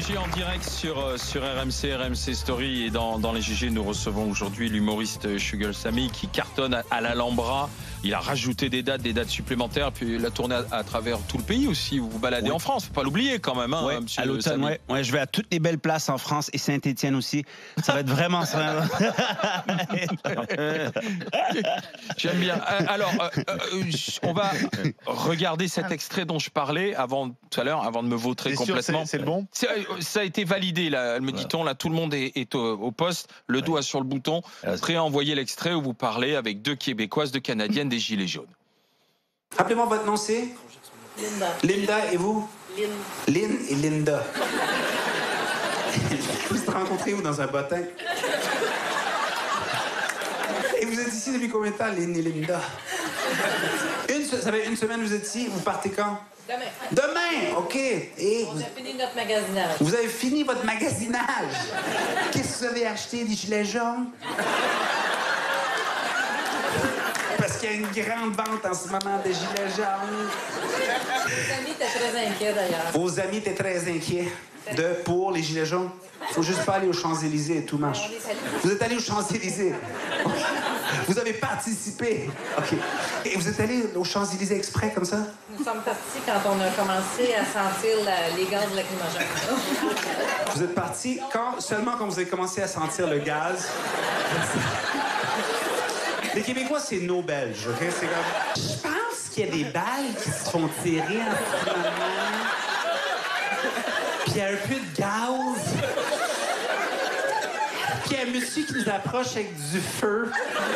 GG en direct sur RMC Story et dans les GG, nous recevons aujourd'hui l'humoriste Shugel Samy qui cartonne à l'Alhambra. Il a rajouté des dates supplémentaires, puis il a tourné à travers tout le pays aussi. Vous vous baladez en France, faut pas l'oublier quand même, hein, monsieur à l'automne. Ouais, je vais à toutes les belles places en France et Saint-Étienne aussi. Ça va être vraiment ça. J'aime bien. Alors, on va regarder cet extrait dont je parlais tout à l'heure, avant de me vautrer complètement. C'est le bon. Ça a été validé, là, me dit-on. Là, tout le monde est au poste, le doigt sur le bouton, prêt à envoyer l'extrait où vous parlez avec 2 Québécoises, 2 Canadiennes, des Gilets jaunes. Rappelez-moi votre nom, c'est Linda. Linda, et vous? Lynn. Lynn et Linda. Vous êtes rencontrés où dans un bottin? Et vous êtes ici depuis combien de temps, Lynn et Linda? Ça fait une semaine que vous êtes ici. Vous partez quand? Demain. Demain, OK. Et On a fini notre magasinage. vous avez fini votre magasinage. Qu'est-ce que vous avez acheté, des gilets jaunes? Parce qu'il y a une grande vente en ce moment de gilets jaunes. Mes amis étaient très inquiets, d'ailleurs. Vos amis étaient très inquiets pour les gilets jaunes. Faut juste pas aller aux Champs-Élysées et tout marche. Vous êtes allé aux Champs-Élysées. Vous avez participé. OK. Et vous êtes allé aux Champs-Élysées exprès comme ça? Nous sommes partis quand on a commencé à sentir les gaz lacrymogènes. Vous êtes partis seulement quand vous avez commencé à sentir le gaz. Les Québécois, c'est nos Belges, OK? C'est comme... Je pense qu'il y a des balles qui se font tirer en ce moment. Puis il y a un peu de gaz. Puis il y a un monsieur qui nous approche avec du feu.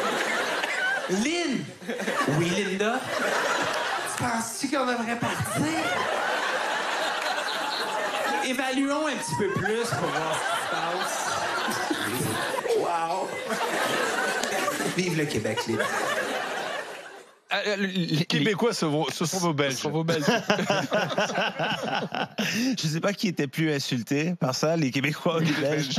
Lynn! Oui, Linda? Tu penses-tu qu'on devrait partir? Évaluons un petit peu plus pour voir ce qui se passe. Wow! Vive le Québec, Lynn. Les Québécois, ce sont vos Belges. Je sais pas qui était plus insulté par ça, les Québécois ou les Belges.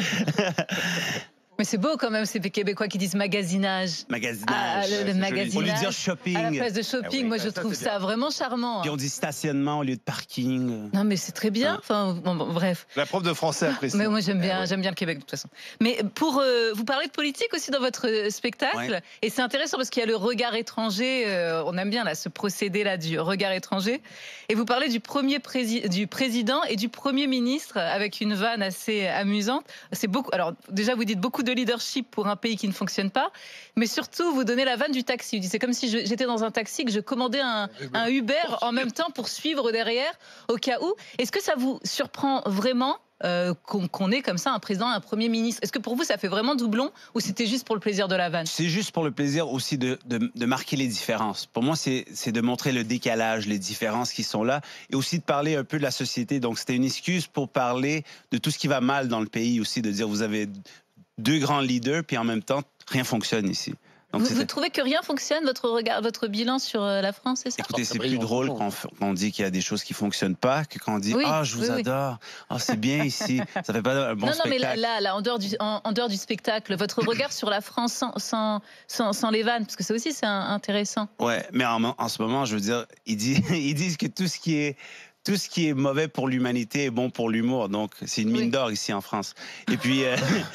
Mais c'est beau quand même, ces Québécois qui disent magasinage. Magasinage. Le magasinage. Au lieu de dire shopping. À la place de shopping, oui, moi je trouve ça vraiment charmant. Puis on dit stationnement au lieu de parking. Non mais c'est très bien. Enfin, bon, bref. La prof de français apprécie. Mais moi j'aime bien le Québec de toute façon. Mais pour vous parler de politique aussi dans votre spectacle, et c'est intéressant parce qu'il y a le regard étranger. On aime bien là ce procédé là du regard étranger. Et vous parlez du président et du premier ministre avec une vanne assez amusante. C'est beaucoup. Alors déjà vous dites beaucoup de leadership pour un pays qui ne fonctionne pas, mais surtout vous donnez la vanne du taxi. C'est comme si j'étais dans un taxi, que je commandais un Uber en même temps pour suivre derrière au cas où. Est-ce que ça vous surprend vraiment qu'on ait comme ça un président et un premier ministre? Est-ce que pour vous ça fait vraiment doublon ou c'était juste pour le plaisir de la vanne? C'est juste pour le plaisir aussi de marquer les différences. Pour moi c'est de montrer le décalage, les différences qui sont là et aussi de parler un peu de la société. Donc c'était une excuse pour parler de tout ce qui va mal dans le pays aussi, de dire vous avez 2 grands leaders, puis en même temps, rien fonctionne ici. Donc, vous trouvez que rien fonctionne, votre bilan sur la France, c'est ça? Écoutez, c'est plus drôle quand on dit qu'il y a des choses qui ne fonctionnent pas que quand on dit « Ah, je vous adore, ah, c'est bien ici ». Ça fait pas un bon spectacle. Non, mais là, en dehors du spectacle, votre regard sur la France sans les vannes, parce que ça aussi, c'est intéressant. Ouais, mais en ce moment, je veux dire, ils disent que tout ce qui est mauvais pour l'humanité est bon pour l'humour. Donc, c'est une mine d'or ici en France. Et puis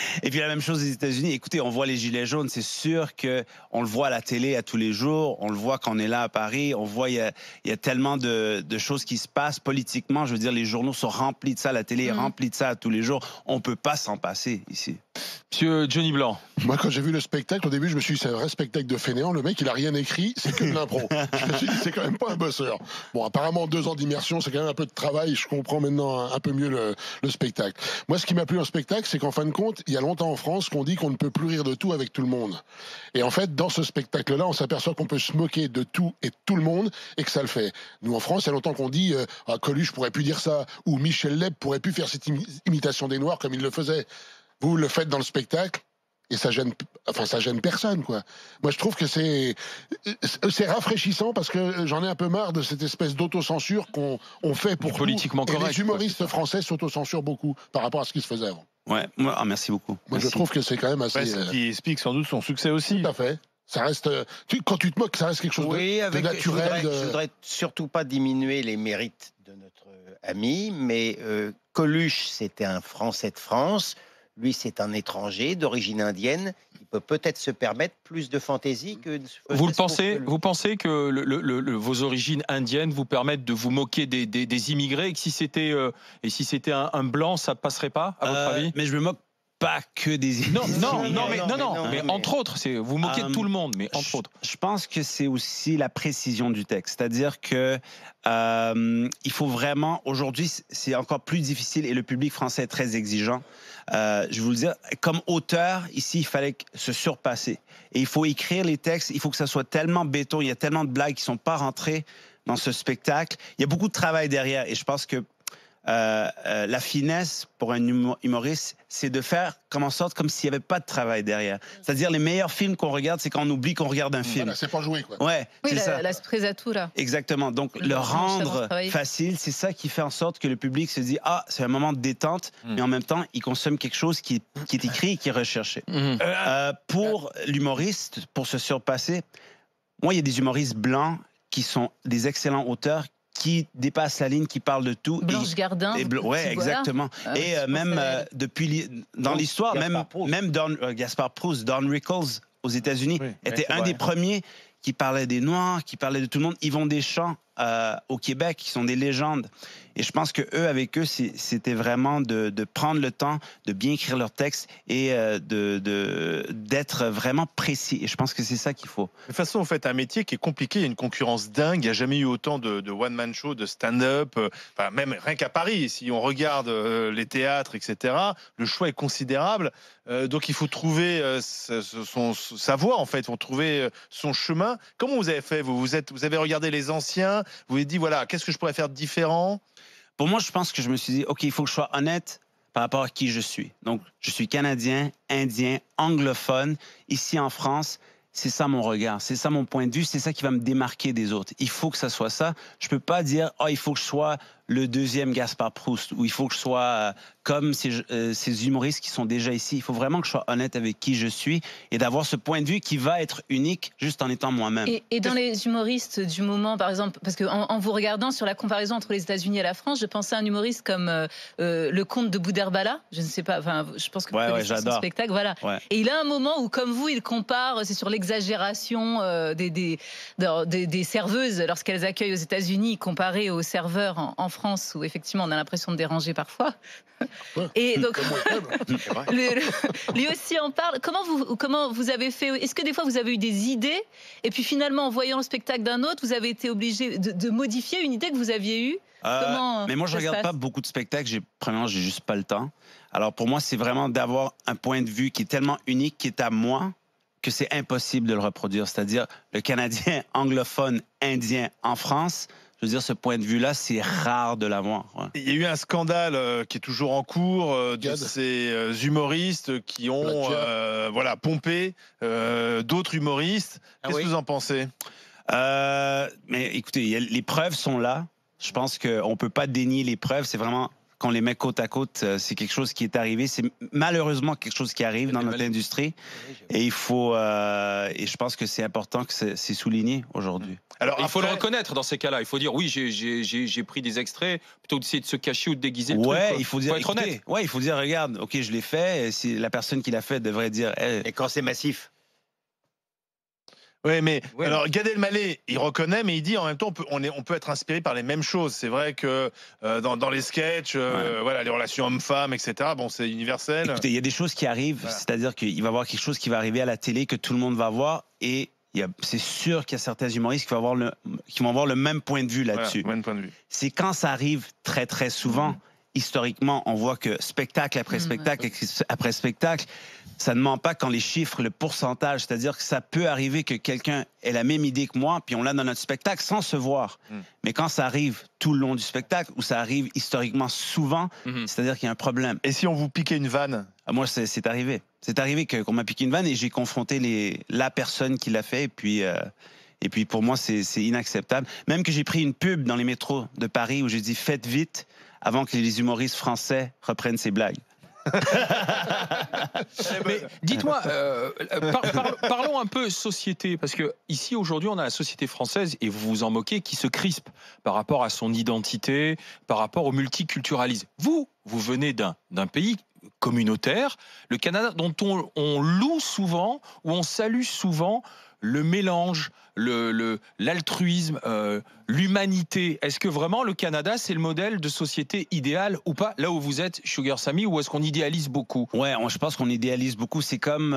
la même chose aux États-Unis. Écoutez, on voit les gilets jaunes. C'est sûr qu'on le voit à la télé à tous les jours. On le voit quand on est là à Paris. On voit, il y a tellement de choses qui se passent politiquement. Je veux dire, les journaux sont remplis de ça. La télé est remplie de ça tous les jours. On ne peut pas s'en passer ici. Monsieur Johnny Blanc. Moi, quand j'ai vu le spectacle, au début, je me suis dit, c'est un vrai spectacle de fainéant. Le mec, il a rien écrit, c'est que de l'impro. Je me suis dit, c'est quand même pas un bosseur. Bon, apparemment, 2 ans d'immersion, c'est quand même un peu de travail. Je comprends maintenant un peu mieux le spectacle. Moi, ce qui m'a plu dans le spectacle, c'est qu'en fin de compte, il y a longtemps en France qu'on dit qu'on ne peut plus rire de tout avec tout le monde. Et en fait, dans ce spectacle-là, on s'aperçoit qu'on peut se moquer de tout et de tout le monde et que ça le fait. Nous, en France, il y a longtemps qu'on dit, Coluche pourrait plus dire ça, ou Michel Leb pourrait plus faire cette imitation des Noirs comme il le faisait. Vous le faites dans le spectacle et ça gêne personne, quoi. Moi, je trouve que c'est rafraîchissant parce que j'en ai un peu marre de cette espèce d'autocensure qu'on fait pour tout. Politiquement correct. Et les humoristes français s'autocensurent beaucoup par rapport à ce qui se faisait avant. Ouais, merci beaucoup. Moi, je trouve que c'est quand même assez... ce qui explique sans doute son succès aussi. Tout à fait. Ça reste, quand tu te moques, ça reste quelque chose de naturel. Je voudrais surtout pas diminuer les mérites de notre ami, mais Coluche, c'était un Français de France. Lui, c'est un étranger d'origine indienne. Il peut peut-être se permettre plus de fantaisie que... Vous pensez que vos origines indiennes vous permettent de vous moquer des immigrés et que si c'était un blanc, ça passerait pas, à votre avis? Mais je me moque pas que des non, mais entre autres, vous moquez de tout le monde, mais entre autres. Je pense que c'est aussi la précision du texte, c'est-à-dire que il faut vraiment, aujourd'hui, c'est encore plus difficile et le public français est très exigeant. Je vais vous le dire, comme auteur, ici, il fallait se surpasser. Et il faut écrire les textes, il faut que ça soit tellement béton, il y a tellement de blagues qui sont pas rentrées dans ce spectacle. Il y a beaucoup de travail derrière et je pense que la finesse pour un humoriste, c'est de faire en sorte comme s'il n'y avait pas de travail derrière. C'est-à-dire les meilleurs films qu'on regarde, c'est quand on oublie qu'on regarde un film. Voilà, c'est pas joué, quoi. Ouais, Oui, c'est ça. la sprezzatura, là. Exactement. Donc le rendre facile, c'est ça qui fait en sorte que le public se dit c'est un moment de détente, mais en même temps, il consomme quelque chose qui est écrit et qui est recherché. Pour l'humoriste, pour se surpasser, moi, il y a des humoristes blancs qui sont des excellents auteurs qui dépasse la ligne, qui parle de tout. Blanche Gardin. Ouais, exactement. Et même dans l'histoire, même Gaspard Proust, Don Rickles aux États-Unis était un des premiers qui parlait des Noirs, qui parlait de tout le monde. Yvon Deschamps au Québec, qui sont des légendes. Et je pense que eux, avec eux, c'était vraiment de prendre le temps de bien écrire leur texte et d'être vraiment précis. Et je pense que c'est ça qu'il faut. De toute façon, vous faites un métier qui est compliqué. Il y a une concurrence dingue. Il n'y a jamais eu autant de one-man show, de stand-up. Enfin, même rien qu'à Paris, si on regarde les théâtres, etc., le choix est considérable. Donc, il faut trouver sa voie, en fait. Il faut trouver son chemin. Comment vous avez fait? Vous avez regardé les anciens. Vous vous êtes dit, voilà, qu'est-ce que je pourrais faire de différent? Pour moi, je pense que je me suis dit, OK, il faut que je sois honnête par rapport à qui je suis. Donc, je suis Canadien, Indien, anglophone, ici en France. C'est ça mon regard, c'est ça mon point de vue, c'est ça qui va me démarquer des autres. Il faut que ça soit ça. Je peux pas dire, il faut que je sois le deuxième Gaspard Proust ou il faut que je sois comme ces humoristes qui sont déjà ici. Il faut vraiment que je sois honnête avec qui je suis et d'avoir ce point de vue qui va être unique juste en étant moi-même. Et dans les humoristes du moment, par exemple, parce qu'en vous regardant sur la comparaison entre les États-Unis et la France, je pensais à un humoriste comme le comte de Boudherbala. Je ne sais pas, je pense que vous connaissez son spectacle. Voilà. Ouais. Et il a un moment où, comme vous, il compare, c'est sur l'exagération des serveuses lorsqu'elles accueillent aux États-Unis comparé aux serveurs en France où effectivement on a l'impression de déranger parfois. Et donc, lui aussi en parle. Comment vous avez fait? Est-ce que des fois vous avez eu des idées et puis finalement en voyant le spectacle d'un autre, vous avez été obligé de modifier une idée que vous aviez eue? Mais moi je regarde pas beaucoup de spectacles. Premièrement, j'ai juste pas le temps. Alors pour moi, c'est vraiment d'avoir un point de vue qui est tellement unique, qui est à moi, que c'est impossible de le reproduire. C'est-à-dire le Canadien anglophone indien en France. Je veux dire, ce point de vue-là, c'est rare de l'avoir. Ouais. Il y a eu un scandale qui est toujours en cours de ces humoristes qui ont pompé d'autres humoristes. Qu'est-ce que vous en pensez? Mais écoutez, les preuves sont là. Je pense qu'on ne peut pas dénier les preuves. C'est vraiment... Qu'on les met côte à côte, c'est quelque chose qui est arrivé. C'est malheureusement quelque chose qui arrive dans notre industrie. Et il faut, et je pense que c'est important que c'est souligné aujourd'hui. Alors, il faut le reconnaître dans ces cas-là. Il faut dire, oui, j'ai pris des extraits, plutôt que d'essayer de se cacher ou de déguiser le truc. Il faut dire, être honnête. Ouais, il faut dire, regarde, OK, je l'ai fait. Si la personne qui l'a fait devrait dire... Et quand c'est massif? Oui, mais alors Gad Elmaleh, il reconnaît, mais il dit en même temps, on peut être inspiré par les mêmes choses. C'est vrai que dans les sketchs, les relations hommes-femmes, etc. Bon, c'est universel. Écoutez, il y a des choses qui arrivent, c'est-à-dire qu'il va y avoir quelque chose qui va arriver à la télé que tout le monde va voir, et c'est sûr qu'il y a certains humoristes qui vont avoir le même point de vue là-dessus. Même point de vue. C'est quand ça arrive très très souvent. Historiquement, on voit que spectacle après spectacle après spectacle, ça ne ment pas quand les chiffres, le pourcentage, c'est-à-dire que ça peut arriver que quelqu'un ait la même idée que moi, puis on l'a dans notre spectacle sans se voir. Mais quand ça arrive tout le long du spectacle, ou ça arrive historiquement souvent, c'est-à-dire qu'il y a un problème. Et si on vous piquait une vanne? Moi, c'est arrivé. C'est arrivé qu'on m'a piqué une vanne et j'ai confronté la personne qui l'a fait, et puis pour moi, c'est inacceptable. Même que j'ai pris une pub dans les métros de Paris où j'ai dit « Faites vite » avant que les humoristes français reprennent ces blagues. Mais dites-moi, parlons un peu société, parce que ici aujourd'hui on a la société française, et vous vous en moquez, qui se crispe par rapport à son identité, par rapport au multiculturalisme. Vous venez d'un pays communautaire, le Canada, dont on loue souvent, ou on salue souvent le mélange, l'altruisme, l'humanité. Est-ce que vraiment le Canada, c'est le modèle de société idéal ou pas, là où vous êtes, Sugar Sammy, ou est-ce qu'on idéalise beaucoup? Ouais, je pense qu'on idéalise beaucoup. C'est comme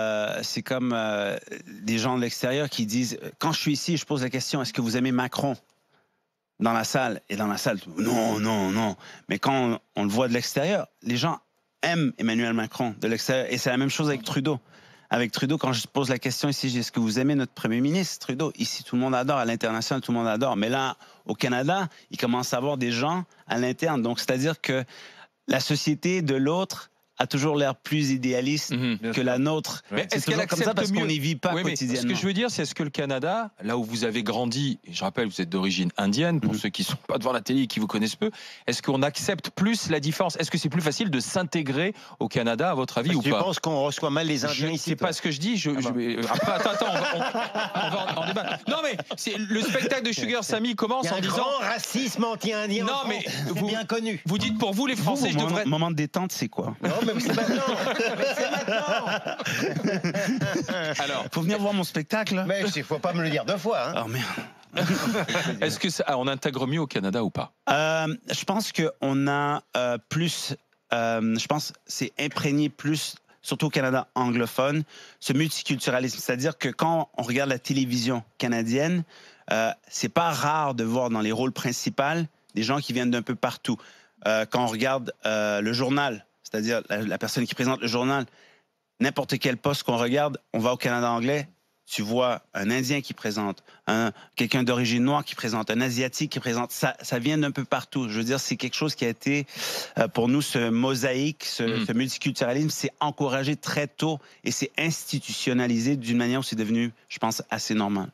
des gens de l'extérieur qui disent, quand je suis ici, je pose la question, est-ce que vous aimez Macron? Dans la salle, non. Mais quand on le voit de l'extérieur, les gens aiment Emmanuel Macron de l'extérieur. Et c'est la même chose avec Trudeau. Avec Trudeau, quand je pose la question ici, est-ce que vous aimez notre Premier ministre, Trudeau? Ici, tout le monde adore. À l'international, tout le monde adore. Mais là, au Canada, il commence à avoir des gens à l'interne. Donc, c'est-à-dire que la société de l'autre a toujours l'air plus idéaliste que la nôtre. Mais c'est toujours comme ça parce qu'on n'y vit pas quotidiennement. Ce que je veux dire, c'est est-ce que le Canada, là où vous avez grandi, et je rappelle, vous êtes d'origine indienne, pour ceux qui ne sont pas devant la télé et qui vous connaissent peu, est-ce qu'on accepte plus la différence? Est-ce que c'est plus facile de s'intégrer au Canada, à votre avis, ou pas? Je pense qu'on reçoit mal les Indiens ici. C'est pas ce que je dis. Après, attends, on va en débattre. Non, mais le spectacle de Sugar Sammy commence en disant... Il y a un grand racisme anti-indien en France. C'est bien connu. Vous dites, pour vous, les Français, je devrais... Moment de détente, c'est quoi? Non, mais c'est maintenant. Alors, faut venir voir mon spectacle. Mais il faut pas me le dire deux fois. Oh merde. Est-ce que on intègre mieux au Canada ou pas? Je pense qu'on a plus. Je pense c'est imprégné plus, surtout au Canada anglophone, ce multiculturalisme. C'est-à-dire que quand on regarde la télévision canadienne, c'est pas rare de voir dans les rôles principaux des gens qui viennent d'un peu partout. Quand on regarde le journal, c'est-à-dire la personne qui présente le journal, n'importe quel poste qu'on regarde, on va au Canada anglais, tu vois un Indien qui présente, quelqu'un d'origine noire qui présente, un Asiatique qui présente, ça vient d'un peu partout. Je veux dire, c'est quelque chose qui a été, pour nous, ce mosaïque, ce multiculturalisme, c'est encouragé très tôt et c'est institutionnalisé d'une manière où c'est devenu, je pense, assez normal.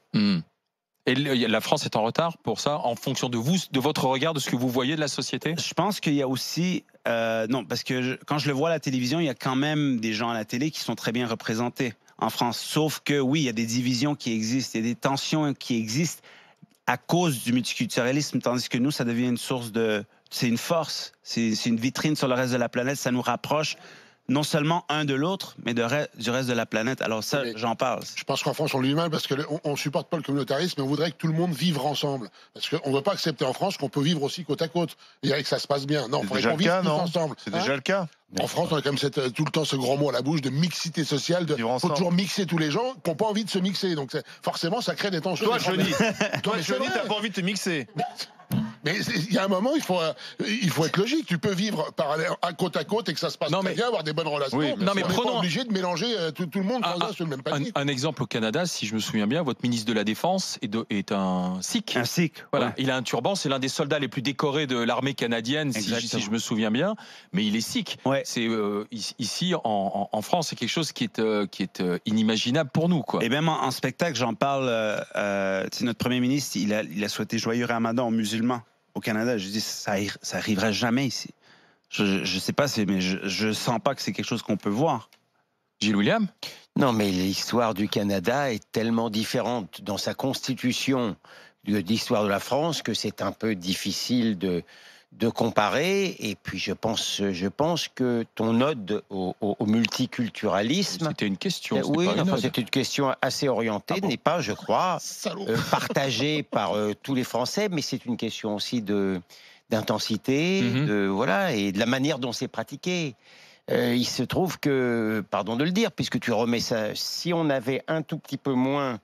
Et la France est en retard pour ça, en fonction de vous, de votre regard, de ce que vous voyez de la société? Je pense qu'il y a aussi... non, parce que quand je le vois à la télévision, il y a quand même des gens à la télé qui sont très bien représentés en France. Sauf que, oui, il y a des divisions qui existent, il y a des tensions qui existent à cause du multiculturalisme, tandis que nous, ça devient une source de... C'est une force, c'est une vitrine sur le reste de la planète, ça nous rapproche non seulement un de l'autre, mais du reste de la planète. Alors ça, j'en parle. Je pense qu'en France, on le vit mal parce qu'on ne supporte pas le communautarisme, mais on voudrait que tout le monde vive ensemble. Parce qu'on ne veut pas accepter en France qu'on peut vivre aussi côte à côte et que ça se passe bien. Non, il faudrait qu'on vive tous ensemble. C'est déjà le cas. En France, on a comme tout le temps ce grand mot à la bouche de mixité sociale. Il faut toujours mixer tous les gens qui n'ont pas envie de se mixer. Donc forcément, ça crée des tensions. Toi, Johnny, t'as pas envie de te mixer. Mais il y a un moment, il faut être logique. Tu peux vivre côte à côte et que ça se passe très bien, avoir des bonnes relations. Oui, non, mais prenons pas obligé de mélanger tout le monde sur le même panier. Un exemple au Canada, si je me souviens bien, votre ministre de la Défense est un Sikh. Un Sikh. Voilà, ouais. Il a un turban, c'est l'un des soldats les plus décorés de l'armée canadienne, si je me souviens bien. Mais il est Sikh. Ouais. C'est ici en France, c'est quelque chose qui est inimaginable pour nous, quoi. Et même en spectacle, j'en parle. Notre premier ministre, il a souhaité joyeux Ramadan aux musulmans au Canada. Je dis, ça arriverait jamais ici. Je sais pas, mais je sens pas que c'est quelque chose qu'on peut voir. Gilles William? Non, mais l'histoire du Canada est tellement différente dans sa constitution de l'histoire de la France que c'est un peu difficile de comparer. Et puis je pense que ton ode au multiculturalisme... C'était une question. Oui, c'était une question assez orientée, n'est pas, je crois, partagée par tous les Français, mais c'est une question aussi d'intensité, et de la manière dont c'est pratiqué. Il se trouve que, pardon de le dire, puisque tu remets ça, si on avait un tout petit peu moins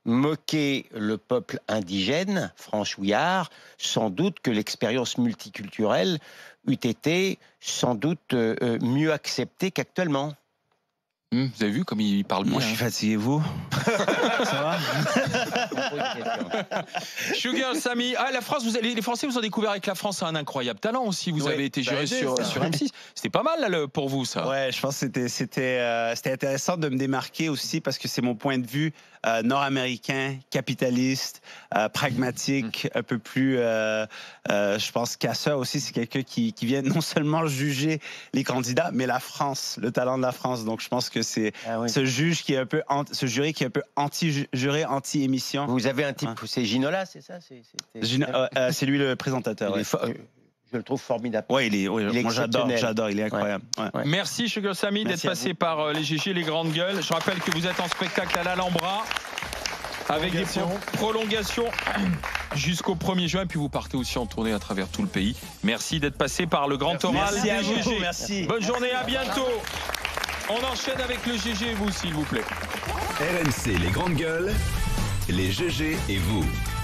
moqué le peuple indigène, franchouillard, sans doute que l'expérience multiculturelle eût été sans doute mieux acceptée qu'actuellement. Vous avez vu comme il parle bien. Moi, je suis fatigué, vous. Ça va? Sugar Sammy, la France, les Français vous ont découvert avec la France a un incroyable talent aussi. Vous avez été juré sur M6. C'était pas mal là, pour vous ça. Ouais, je pense que c'était intéressant de me démarquer aussi parce que c'est mon point de vue nord-américain, capitaliste, pragmatique, un peu plus, je pense casseur aussi. C'est quelqu'un qui vient non seulement juger les candidats, mais la France, le talent de la France. Donc je pense que c'est ce juge qui est un peu, ce jury qui est un peu anti-juré, anti-émission. Vous avez un type, c'est Ginola, c'est ça? C'est lui le présentateur. Je le trouve formidable. Ouais, moi j'adore, il est incroyable. Ouais. Merci Sugar Sammy d'être passé par les GG, les grandes gueules. Je rappelle que vous êtes en spectacle à l'Alhambra avec des prolongations jusqu'au 1er juin, et puis vous partez aussi en tournée à travers tout le pays. Merci d'être passé par le Grand Oral. Merci à vous, merci. Bonne journée, à bientôt. On enchaîne avec le GG et vous, s'il vous plaît. RMC, les grandes gueules, les GG et vous.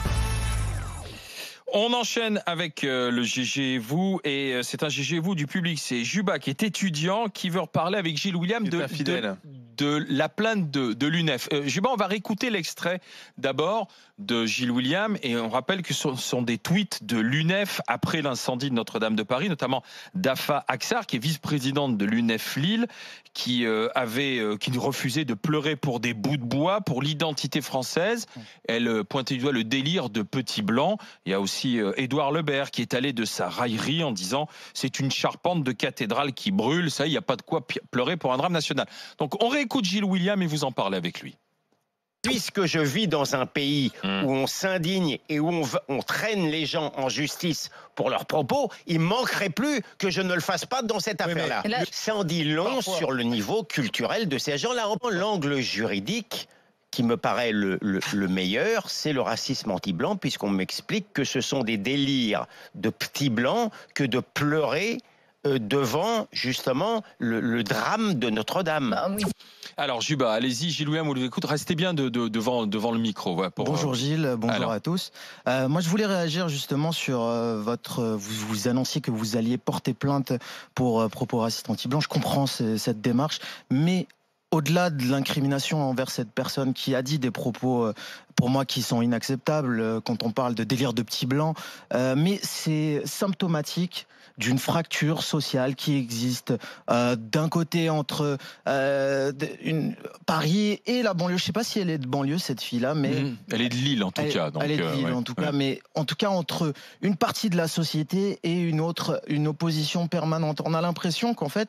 On enchaîne avec le GG et vous, et c'est un GG et vous du public. C'est Juba qui est étudiant, qui veut reparler avec Gilles William de la plainte de l'UNEF. Juba, on va réécouter l'extrait d'abord de Gilles William, et on rappelle que ce sont des tweets de l'UNEF après l'incendie de Notre-Dame de Paris, notamment d'Afa Aksar, qui est vice-présidente de l'UNEF Lille, qui refusait de pleurer pour des bouts de bois, pour l'identité française. Elle pointait du doigt le délire de petits blancs. Il y a aussi Édouard Lebert qui est allé de sa raillerie en disant c'est une charpente de cathédrale qui brûle, ça, il n'y a pas de quoi pleurer pour un drame national. Donc on réécoute Gilles William et vous en parlez avec lui. Puisque je vis dans un pays où on s'indigne et où on traîne les gens en justice pour leurs propos, il manquerait plus que je ne le fasse pas dans cette affaire-là. Ça en dit long sur le niveau culturel de ces gens-là. L'angle juridique qui me paraît le meilleur, c'est le racisme anti-blanc, puisqu'on m'explique que ce sont des délires de petits blancs que de pleurer devant justement le drame de Notre-Dame. Bah, oui. Alors Juba, allez-y, Gilles William, on vous écoute. Restez bien devant le micro. Voilà, bonjour Gilles, bonjour à tous. Moi je voulais réagir justement sur vous annonciez que vous alliez porter plainte pour propos racistes anti-blancs. Je comprends cette démarche, mais au-delà de l'incrimination envers cette personne qui a dit des propos, pour moi, qui sont inacceptables quand on parle de délire de petits blancs, mais c'est symptomatique d'une fracture sociale qui existe d'un côté entre Paris et la banlieue. Je ne sais pas si elle est de banlieue, cette fille-là, mais... Elle est de Lille, en tout cas. Elle est de Lille, en tout cas, mais en tout cas, entre une partie de la société et une opposition permanente. On a l'impression qu'en fait...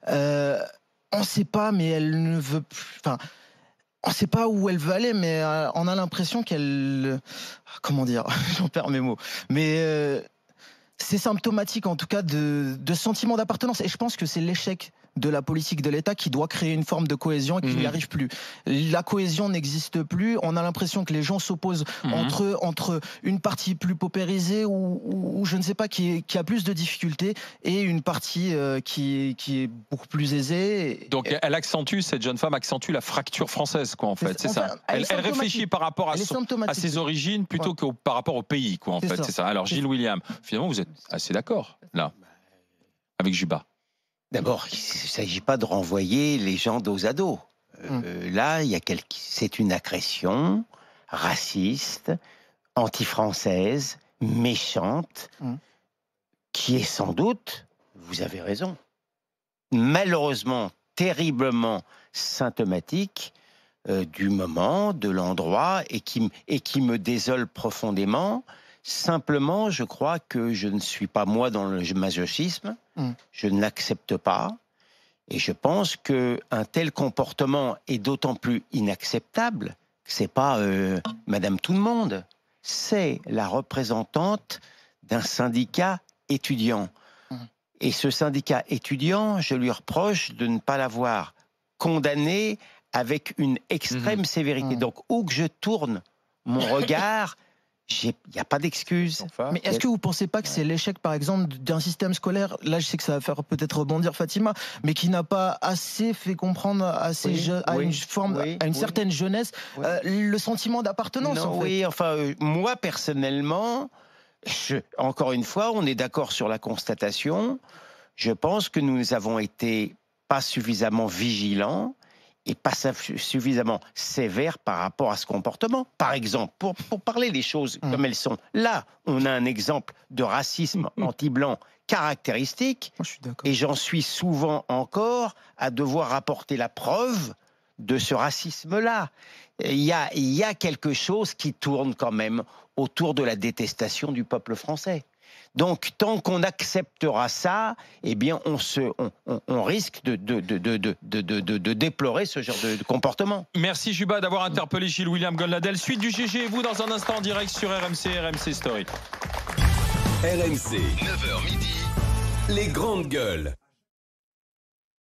on ne sait pas, mais elle ne veut plus... Enfin, on ne sait pas où elle veut aller, mais on a l'impression qu'elle... Comment dire? J'en perds mes mots. Mais c'est symptomatique, en tout cas, de sentiment d'appartenance. Et je pense que c'est l'échec de la politique de l'État qui doit créer une forme de cohésion et qui n'y arrive plus. La cohésion n'existe plus. On a l'impression que les gens s'opposent entre une partie plus paupérisée ou je ne sais pas, qui a plus de difficultés et une partie qui est beaucoup plus aisée. Donc elle accentue, cette jeune femme accentue la fracture française, quoi, en fait. C'est ça. Elle réfléchit par rapport à ses origines plutôt que par rapport au pays, quoi, en fait. C'est ça. Alors Gilles William, finalement, vous êtes assez d'accord, là, avec Juba. D'abord, il ne s'agit pas de renvoyer les gens dos à dos. Là, c'est une agression raciste, anti-française, méchante, qui est sans doute, vous avez raison, malheureusement, terriblement symptomatique du moment, de l'endroit, et qui me désole profondément. Simplement, je crois que je ne suis pas moi dans le masochisme, je ne l'accepte pas, et je pense qu'un tel comportement est d'autant plus inacceptable que c'est pas Madame Tout-le-Monde, c'est la représentante d'un syndicat étudiant. Et ce syndicat étudiant, je lui reproche de ne pas l'avoir condamné avec une extrême sévérité. Donc, où que je tourne mon regard... Il n'y a pas d'excuse. Mais est-ce que vous ne pensez pas que c'est l'échec, par exemple, d'un système scolaire, là je sais que ça va faire peut-être rebondir Fatima, mais qui n'a pas assez fait comprendre à une certaine jeunesse le sentiment d'appartenance en fait. Oui, enfin, moi personnellement, encore une fois, on est d'accord sur la constatation. Je pense que nous avons été pas suffisamment vigilants est pas suffisamment sévère par rapport à ce comportement. Par exemple, pour parler les choses comme elles sont, là, on a un exemple de racisme anti-blanc caractéristique, Moi, je suis d'accord. et j'en suis souvent encore à devoir apporter la preuve de ce racisme-là. Il y a quelque chose qui tourne quand même autour de la détestation du peuple français. Donc, tant qu'on acceptera ça, eh bien, on risque de déplorer ce genre de comportement. Merci Juba d'avoir interpellé Gilles-William Goldnadel. Suite du GG et vous dans un instant en direct sur RMC Story. RMC, 9h midi, les grandes gueules.